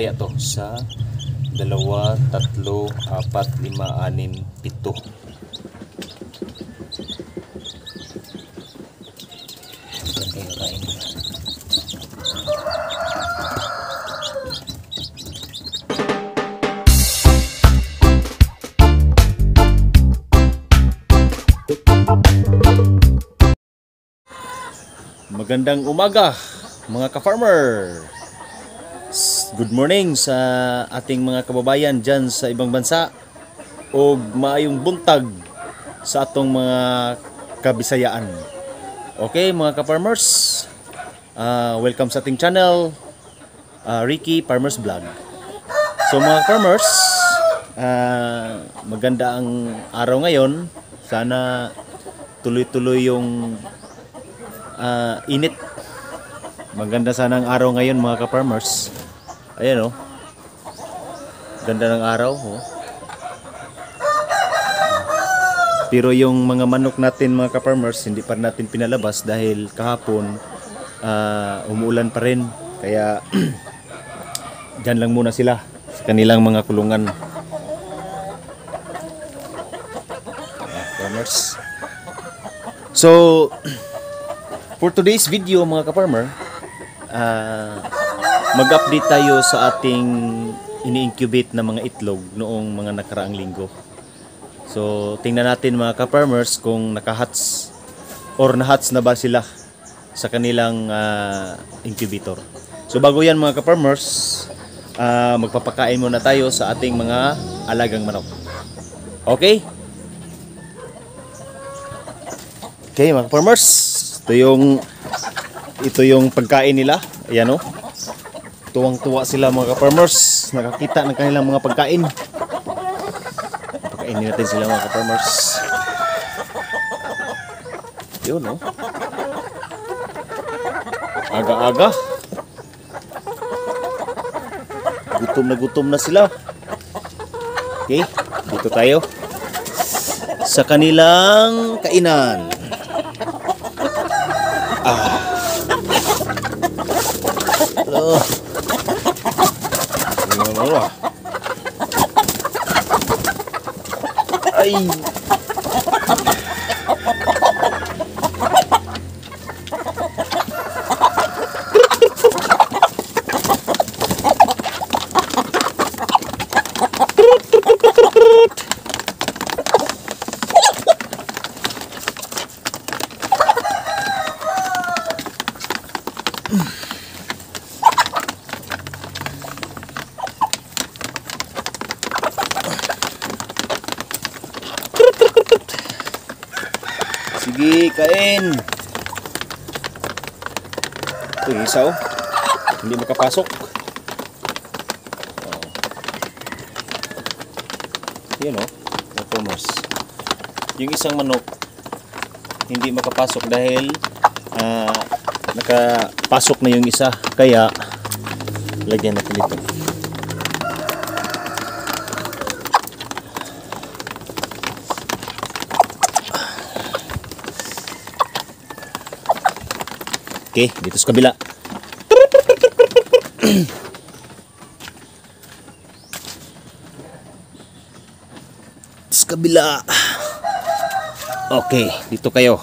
kaya to? Sa 2, 3, 4, 5, 6, 7. Magandang umaga mga ka-farmer. Good morning sa ating mga kababayan dyan sa ibang bansa o maayong buntag sa atong mga kabisayaan. Okay mga ka-farmers, welcome sa ating channel, Ricky Farmers Vlog. So mga farmers, maganda ang araw ngayon. Sana tuloy-tuloy yung init. Maganda sana ang araw ngayon mga ka-farmers. Ayan oh. Ganda ng araw oh. Pero yung mga manok natin mga ka-farmers, hindi pa natin pinalabas dahil kahapon umuulan pa rin. Kaya dyan lang muna sila sa kanilang mga kulungan. Farmers. So for today's video mga ka-farmer, mag-update tayo sa ating ini-incubate na mga itlog noong mga nakaraang linggo. So tingnan natin mga ka-farmers kung naka-hatch or na-hatch na ba sila sa kanilang incubator. So bago yan mga ka-farmers, magpapakain muna tayo sa ating mga alagang manok. Okay? Okay mga ka-farmers, ito yung pagkain nila. Ayan o. Tuwang-tuwa sila mga ka-farmers. Nakakita ng kanilang mga pagkain. Pagkainin natin sila mga ka-farmers. Yun o. Aga-aga. Gutom na sila. Okay. Dito tayo sa kanilang kainan. Hello. Ay. Sige, kain. Ito yung isa oh. Hindi makapasok. Yan oh, farmers. Yung isang manok hindi makapasok dahil nakapasok na yung isa. Kaya lagyan natin ito. Okay, dito sa kabila. Sa kabila. Okay, dito kayo.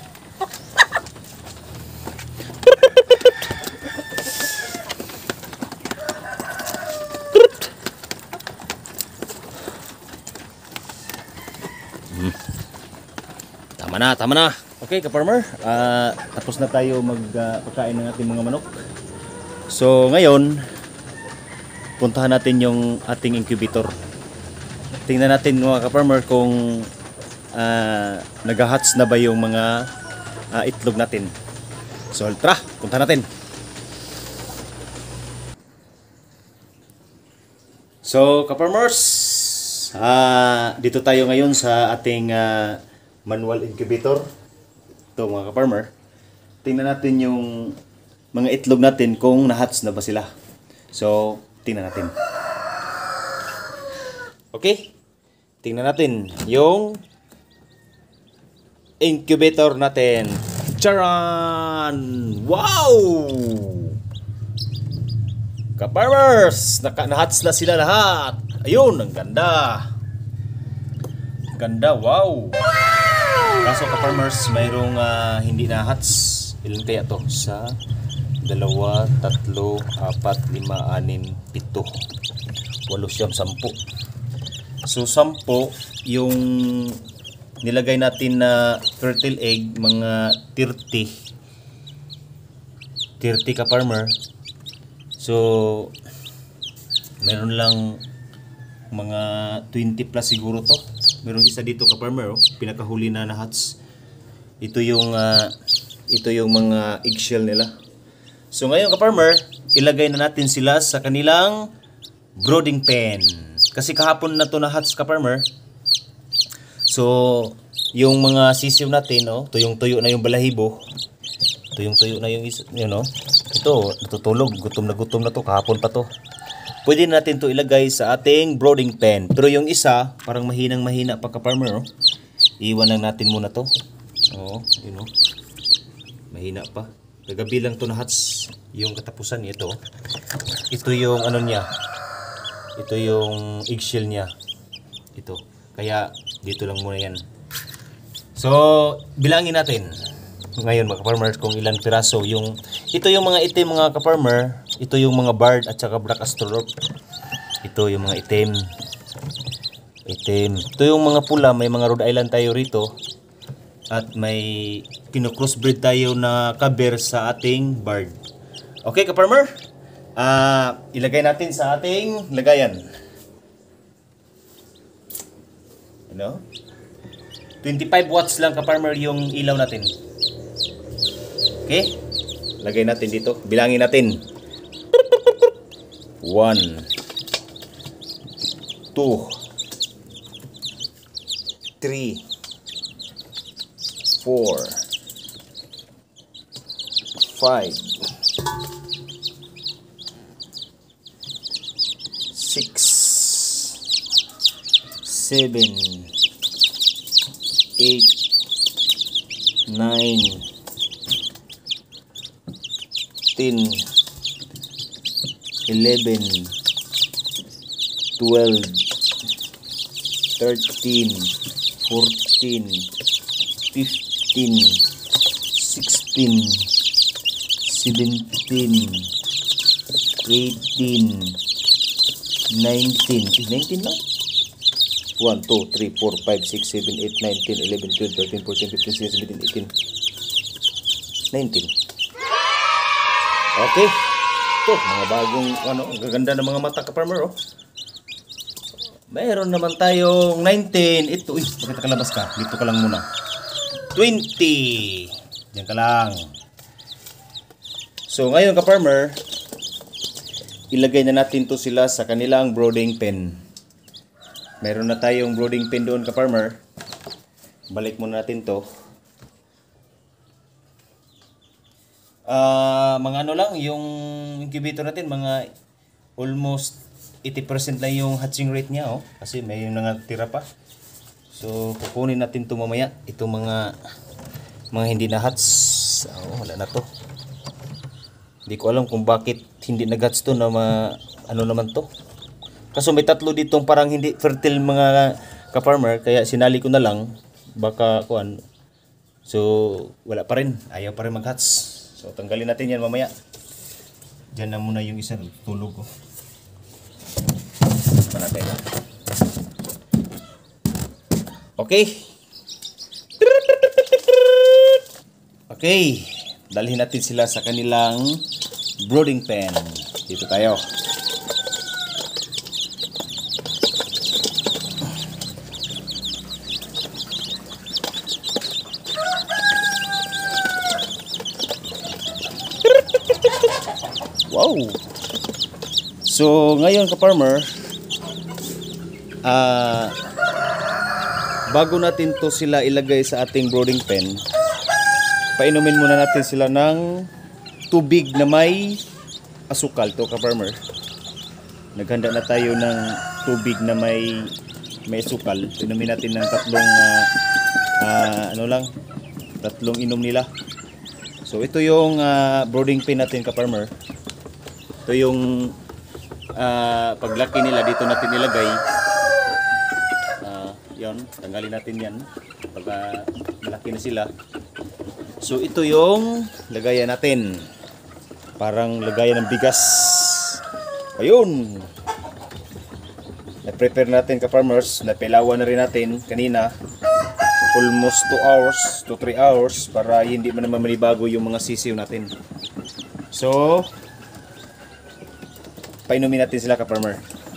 Tama na. Okay ka-farmer, tapos na tayo magpakain ng ating mga manok. So ngayon, puntahan natin yung ating incubator. Tingnan natin mga ka-farmer kung nag-hatch na ba yung mga itlog natin. So tara, puntahan natin. So ka-farmers, dito tayo ngayon sa ating manual incubator. Ito mga ka-farmer, tingnan natin yung mga itlog natin kung na-hatch na ba sila. So tingnan natin. Okay, tingnan natin yung incubator natin. Charan! Wow! Ka-farmers, naka-hats na sila lahat. Ayun, ang ganda. Ganda, wow. Kaso ka-farmers, mayroong hindi na hats. Ilan kaya to? Sa 2, 3, 4, 5, 6, 7, 8, 9, 10. So 10 yung nilagay natin na fertile egg, mga 30 ka-farmer. So meron lang mga 20 plus siguro to. Merong isa dito ka-farmer, oh, pinakahuli na hats. Ito yung mga eggshell nila. So ngayon ka-farmer, ilagay na natin sila sa kanilang brooding pen. Kasi kahapon na to na hats ka-farmer. So yung mga sisiw natin, oh, tuyong-tuyo na yung balahibo. Tuyong-tuyo na yung ito, natutulog, gutom na to, kahapon pa to. Pwede natin to ilagay sa ating brooding pen. Pero yung isa, parang mahina pa ka-farmer, oh. Iwan lang natin muna to. Oh, mahina pa. Kagabi lang to na hats, yung katapusan nito. Ito yung ano niya. Ito yung eggshell niya. Ito. Kaya dito lang muna yan. So, bilangin natin ngayon mga ka-farmers kung ilan piraso yung ito yung mga itim mga ka-farmer, ito yung mga barred at saka black astrolorp. Ito yung mga itim. Ito yung mga pula, may mga Rhode Island tayo rito at may kino-crossbreed tayo na kaber sa ating barred. Okay ka-farmer? Ilagay natin sa ating lagayan. 25 watts lang ka-farmer yung ilaw natin. Okay? Lagay natin dito. Bilangin natin. 1 2 3 4 5 6 7 8 9 10 11 12 13 14 15 16 17 18 19 lang 1 2 3 4 5 6 7 8 9 10 11 12 13 14 15 16 17 18 19. Okay. Ito, mga bagong gaganda ng mga mata ka-farmer, oh. Mayroon naman tayong 19. Ito, bakit nakalabas ka? Dito ka lang muna. 20. Diyan ka lang. So, ngayon ka-farmer, ilagay na natin to sila sa kanilang brooding pen. Meron na tayong brooding pen doon ka-farmer. Balik muna natin to. Mga lang yung incubator natin, mga almost 80% lang yung hatching rate niya, oh. Kasi may nangatira pa. So kukunin natin to mamaya. Itong mga hindi na hatch. Wala na to. Hindi ko alam kung bakit hindi nag-hatch to na naman to. Kaso may tatlo ditong parang hindi fertile mga ka-farmer, kaya sinali ko na lang. Baka kuan. So wala pa rin. Ayaw pa rin mag-hatch. So tanggalin natin yan mamaya. Diyan na muna yung isa, tulog ko. Natin. Okay. Okay. Dalhin natin sila sa kanilang brooding pen. Dito tayo. Wow. So ngayon ka-farmer, bago natin to sila ilagay sa ating brooding pen, painumin muna natin sila ng tubig na may asukal. To ka-farmer, naghanda na tayo ng tubig na may asukal. Inumin natin ng tatlong inom nila. So ito yung brooding pen natin ka-farmer. Ito yung paglaki nila dito natin ilagay. Yon, tanggalin natin yan pag malaki na sila. So ito yung lagayan natin, parang lagayan ng bigas. Ayun, na-prepare natin ka-farmers, napilawan na rin natin kanina, almost 2 hours to 3 hours para hindi man naman manibago yung mga sisiw natin. So painumin natin sila ka-farmer.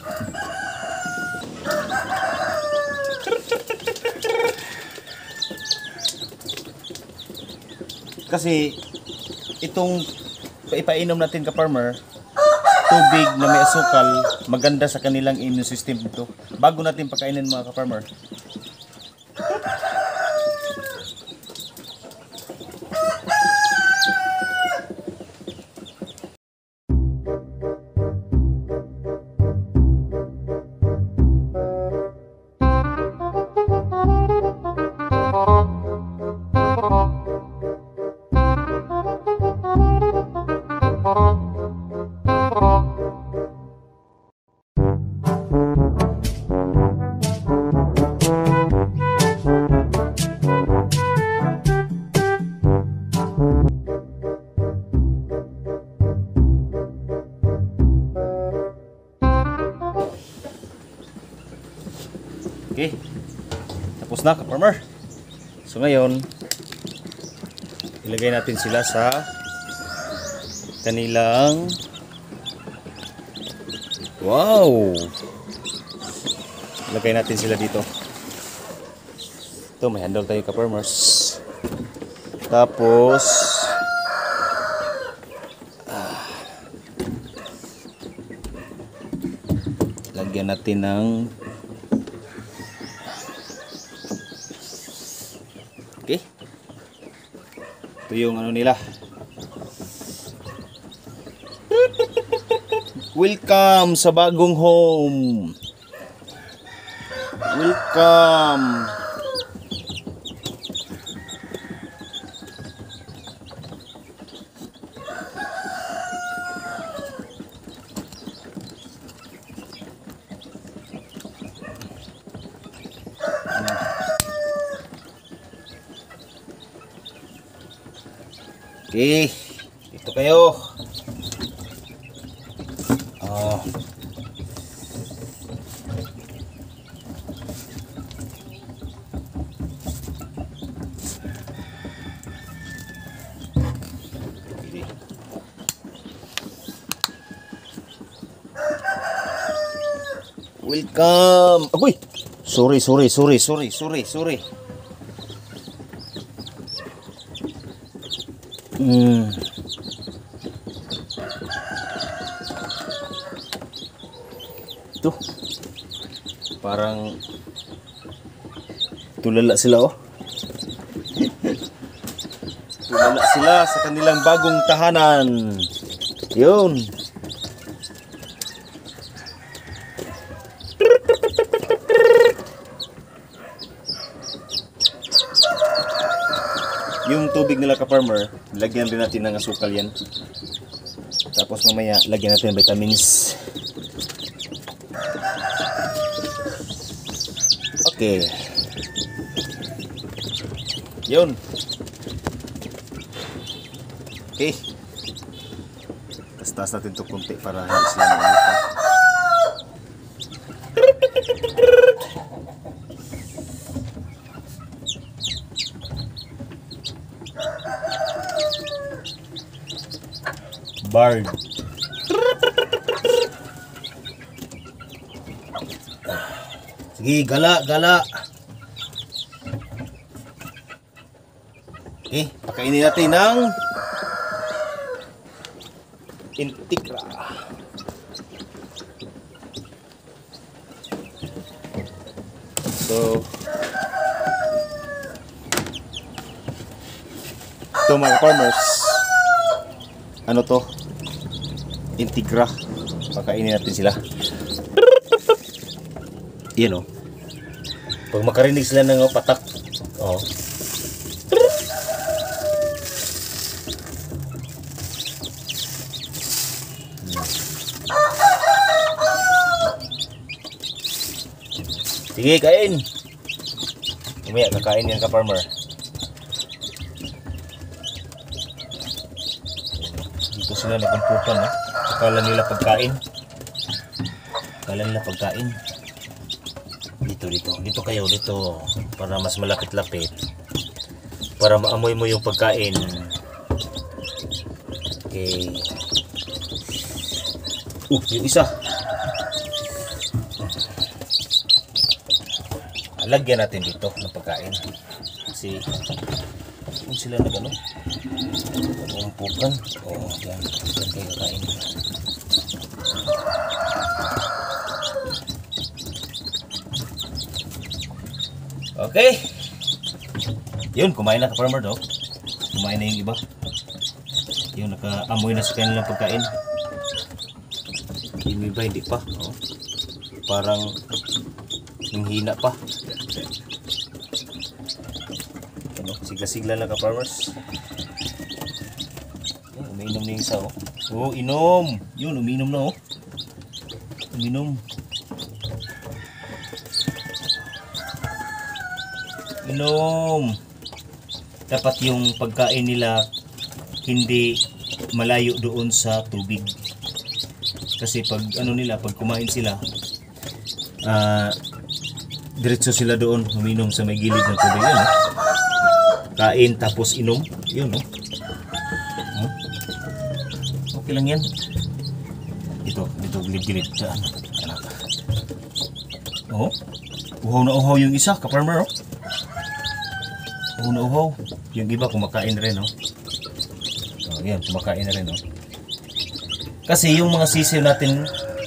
Kasi itong ipainom natin ka-farmer, tubig na may asukal, maganda sa kanilang immune system ito. Bago natin pagkainin mga ka-farmer. Okay, tapos na ka-farmer. So ngayon, ilagay natin sila sa kanilang, wow, ilagay natin sila dito. Ito, may handle tayo ka-farmers. Tapos lagyan natin ng, okay, ito yung ano nila. Welcome sa bagong home. Welcome. Okay, ito kayo. Welcome. Agoy. Sorry. Ito. Parang tulala sila, oh. Tulala sila sa kanilang bagong tahanan. Yun. Yung tubig nila ka-farmer, lagyan rin natin ng asukal yan. Tapos mamaya, lagyan natin ng vitamins. Okay. Yun. Okay. Tas-tas natin ito kunti para hindi sila maalitan. Bard. Sige, gala. Okay, pakainin natin ng Integra. So, ito mga farmers, ano to? Integra. Pakainin natin sila. Yan, oh. Pag makarinig sila ng patak, oh. Sige, kain. Umaya, kakain yan ka-farmer. Dito sila nagkumpukan, no? Akala nila pagkain. Dito kayo, dito. Para mas malapit-lapit. Para maamoy mo yung pagkain. Okay. Yung isa. Lagyan natin dito ng pagkain. Kasi kung sila nagano, umpukan. Yan. Yan kayo kakain. Okay. Yun, kumain na ka-farmer, no? Kumain na yung iba. Yun, nakaamoy na sa kanilang pagkain. Yung iba hindi pa. Parang hinghina pa. Ano, sigla-sigla lang ka-farmers. Umiinom na yung isa, inom! Yun, umiinom na, Uminom. Inom. Dapat yung pagkain nila hindi malayo doon sa tubig. Kasi pag pag kumain sila, diretso sila doon uminom sa may gilid ng tubig. Yun, kain tapos inom. Yun, okay lang yan. Dito gilid-gilid. Uhaw na uhaw yung isa, ka-farmer, Uhaw na uhaw. Yung iba kumakain rin, yan, kumakain na rin, Kasi yung mga sisiw natin,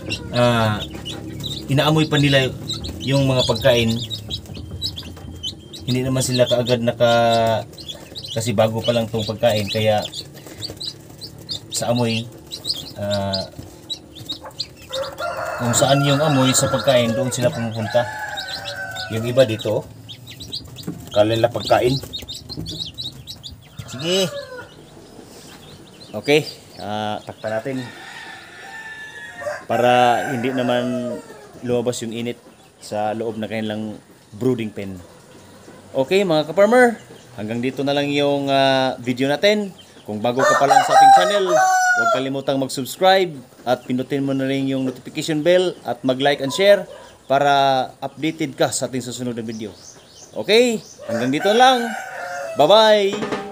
inaamoy pa nila yung mga pagkain. Hindi naman sila kaagad kasi bago pa lang tong pagkain, kaya sa amoy, kung saan yung amoy sa pagkain, doon sila pumupunta. Yung iba dito, kalala pagkain. Sige. Okay, takpan natin para hindi naman lumabas yung init sa loob na kanilang brooding pen. Okay mga ka-farmer, hanggang dito na lang yung video natin. Kung bago ka pa lang sa ating channel, huwag kalimutang mag-subscribe at pinutin mo na rin yung notification bell at mag-like and share para updated ka sa ating susunod na video. Okay, hanggang dito lang. Bye-bye!